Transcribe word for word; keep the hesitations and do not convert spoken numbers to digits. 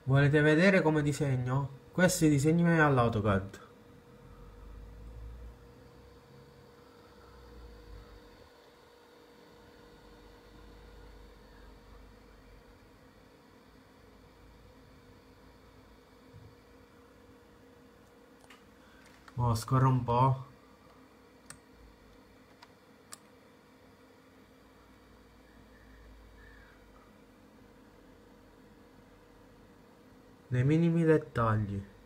Volete vedere come disegno? Questi disegni miei all'AutoCAD. Oh, scorro un po'. Nei minimi dettagli.